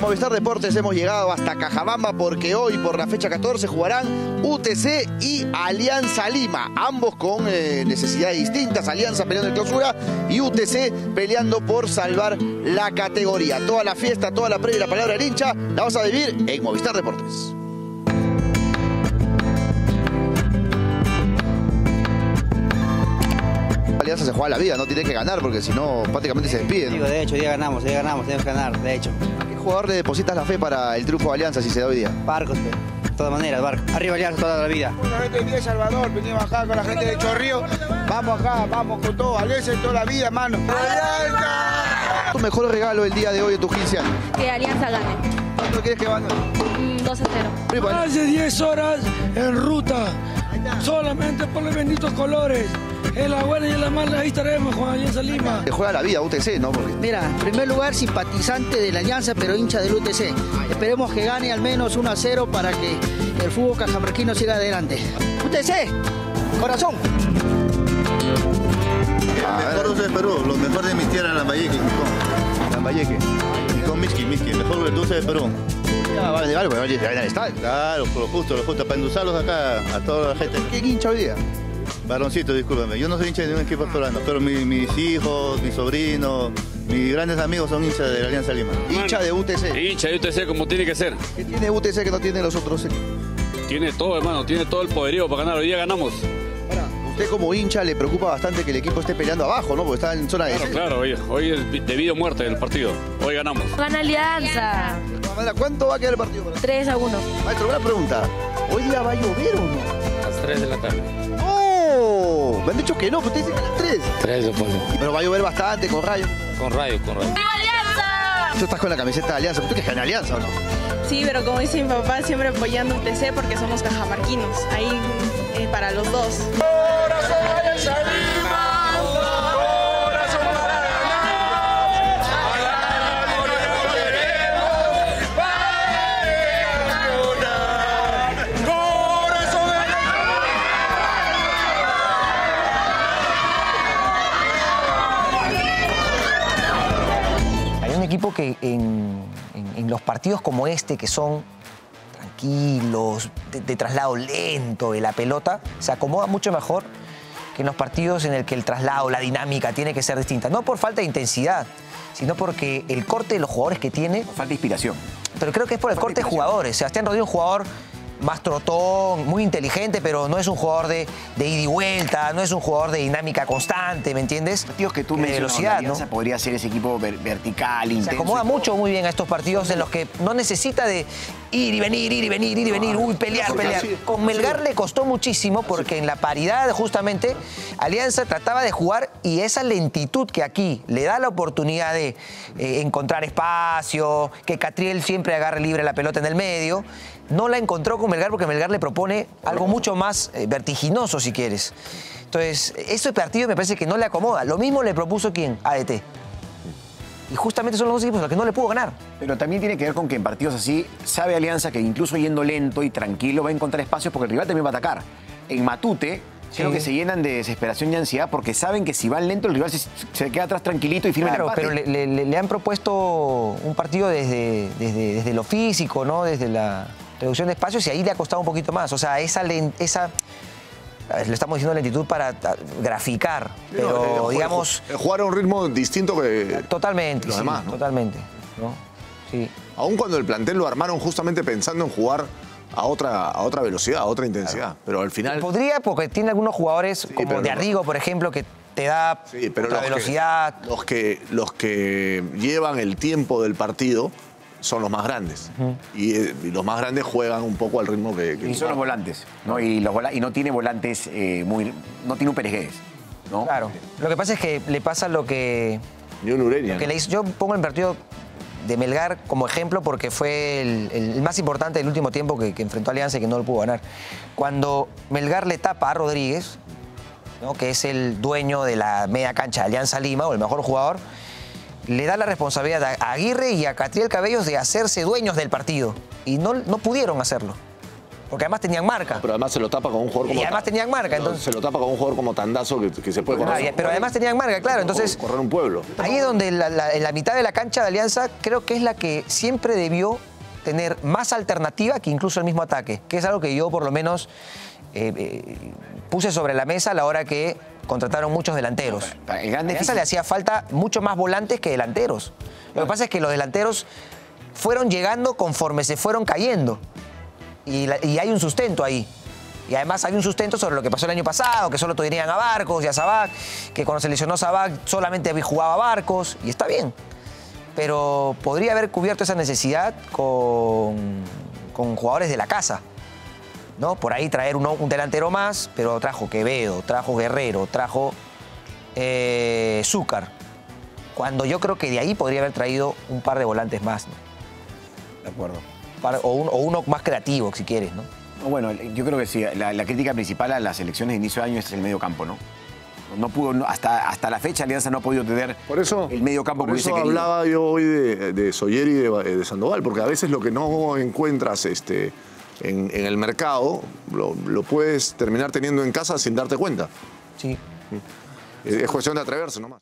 Movistar Deportes hemos llegado hasta Cajabamba porque hoy por la fecha 14 jugarán UTC y Alianza Lima, ambos con necesidades distintas, Alianza peleando en clausura y UTC peleando por salvar la categoría. Toda la fiesta, toda la previa y la palabra del hincha la vas a vivir en Movistar Deportes. Alianza se juega la vida, no tiene que ganar porque si no prácticamente se despiden. Digo, de hecho, hoy día ganamos, tenemos que ganar, de hecho. ¿A qué jugador le depositas la fe para el triunfo de Alianza si se da hoy día? Barcos, de todas maneras, Barcos. Arriba Alianza toda la vida. Con la gente de Salvador, venimos acá con la gente de Chorrillo. Vamos acá, vamos con todo, Alianza toda la vida, hermano. ¡Alianza! ¿Tu mejor regalo el día de hoy en tus 15 años? Que Alianza gane. ¿Cuánto quieres que gane? 2-0. Más de 10 horas en ruta, solamente por los benditos colores. En la buena y en la mala, ahí estaremos con Alianza Lima. Se juega la vida UTC, ¿no? Porque... Mira, en primer lugar, simpatizante de la Alianza, pero hincha del UTC. Esperemos que gane al menos 1-0 para que el fútbol cajamarquino siga adelante. UTC, corazón. El mejor dulce de Perú, lo mejor de mi tierra, Lambayeque. Lambayeque. Y con Miski, el mejor dulce de Perú. Ya va a vender algo, pero no llega al estadio. Claro, lo justo, para endulzarlos acá a toda la gente. ¿Qué hincha hoy día? Varoncito, discúlpame, yo no soy hincha de ningún equipo peruano, pero mis hijos, mis sobrinos, mis grandes amigos son hinchas de la Alianza Lima. Hincha de UTC. Hincha de UTC como tiene que ser. ¿Qué tiene UTC que no tiene los otros equipos? Tiene todo, hermano, tiene todo el poderío para ganar. Hoy día ganamos. Ahora, usted como hincha le preocupa bastante que el equipo esté peleando abajo, ¿no? Porque está en zona de... Claro, hoy es de vida o muerte el partido. Hoy ganamos. Gana Alianza. ¿Cuánto va a quedar el partido? 3-1. Maestro, una pregunta. ¿Hoy día va a llover o no? A las 3 de la tarde. ¡No! Me han dicho que no, pero ustedes dicen que a las 3. 3 después. Pero va a llover bastante, con rayos. Con rayos. ¡Alianza! Tú estás con la camiseta de Alianza, ¿tú quieres que gane Alianza o no? Sí, pero como dice mi papá, siempre apoyando UTC porque somos cajamarquinos. Ahí para los dos. Equipo que en los partidos como este, que son tranquilos, de traslado lento de la pelota, se acomoda mucho mejor que en los partidos en el que el traslado, la dinámica tiene que ser distinta. No por falta de intensidad, sino porque el corte de los jugadores que tiene... Falta de inspiración. Pero creo que es por el corte de jugadores. Sebastián Rodríguez es un jugador más trotón, muy inteligente, pero no es un jugador de ida y vuelta, no es un jugador de dinámica constante, ¿me entiendes? Partidos que tú mencionas, velocidad, ¿no? Podría ser ese equipo vertical, intenso. Se acomoda mucho, muy bien a estos partidos en los que no necesita de ir y venir, uy, pelear. Con Melgar le costó muchísimo porque en la paridad, justamente, Alianza trataba de jugar y esa lentitud que aquí le da la oportunidad de encontrar espacio, que Catriel siempre agarre libre la pelota en el medio, no la encontró con Melgar porque Melgar le propone algo mucho más vertiginoso, si quieres. Entonces, ese partido me parece que no le acomoda. Lo mismo le propuso ¿quién? ADT. Y justamente son los dos equipos a los que no le pudo ganar. Pero también tiene que ver con que en partidos así sabe Alianza que incluso yendo lento y tranquilo va a encontrar espacios porque el rival también va a atacar. En Matute creo que se llenan de desesperación y ansiedad porque saben que si van lento el rival se queda atrás tranquilito y firme el empate. Pero le han propuesto un partido desde lo físico, ¿no? Desde la reducción de espacios y ahí le ha costado un poquito más. O sea, esa le estamos diciendo lentitud para graficar, pero digamos... Jugar a un ritmo distinto que totalmente, los demás, ¿no? Totalmente, ¿no? Sí. Aún cuando el plantel lo armaron justamente pensando en jugar a otra velocidad, a otra intensidad. Claro. Pero al final... Podría, porque tiene algunos jugadores, como de Arrigo, por ejemplo, que te da otra velocidad. Los que llevan el tiempo del partido son los más grandes. Y los más grandes juegan un poco al ritmo que y son los volantes, ¿no? Y no tiene volantes no tiene un Pérez Guedes, ¿no? Claro. Lo que pasa es que le pasa lo que... Ni un Ureña. Yo pongo el partido de Melgar como ejemplo porque fue el más importante del último tiempo que enfrentó a Alianza y que no lo pudo ganar. Cuando Melgar le tapa a Rodríguez, ¿no? Que es el dueño de la media cancha de Alianza Lima, o el mejor jugador, le da la responsabilidad a Aguirre y a Catriel Cabellos de hacerse dueños del partido. Y no pudieron hacerlo. Porque además tenían marca. Pero además se lo tapa con un jugador como... Y además tenían marca, entonces... Se lo tapa con un jugador como Tandazo que se puede correr. Pero además tenían marca, claro, entonces... Correr un pueblo. Ahí es donde en la mitad de la cancha de Alianza creo que es la que siempre debió tener más alternativa que incluso el mismo ataque, que es algo que yo por lo menos puse sobre la mesa a la hora que contrataron muchos delanteros. A Alianza le hacía falta mucho más volantes que delanteros. Lo que pasa es que los delanteros fueron llegando conforme se fueron cayendo. Y hay un sustento ahí. Y además hay un sustento sobre lo que pasó el año pasado, que solo tenían a Barcos y a Sabac, que cuando se lesionó Sabac solamente jugaba Barcos, y está bien. Pero podría haber cubierto esa necesidad con jugadores de la casa, ¿no? Por ahí traer un delantero más, pero trajo Quevedo, trajo Guerrero, trajo Zúcar. Cuando yo creo que de ahí podría haber traído un par de volantes más, ¿no? De acuerdo. O uno más creativo, si quieres, ¿no? Bueno, yo creo que sí. La crítica principal a las elecciones de inicio de año es el medio campo, ¿no? No pudo, hasta la fecha Alianza no ha podido tener el medio campo que hubiese querido. Por eso hablaba yo hoy de Soller y de Sandoval, porque a veces lo que no encuentras en el mercado lo puedes terminar teniendo en casa sin darte cuenta. Sí. Es cuestión de atreverse nomás.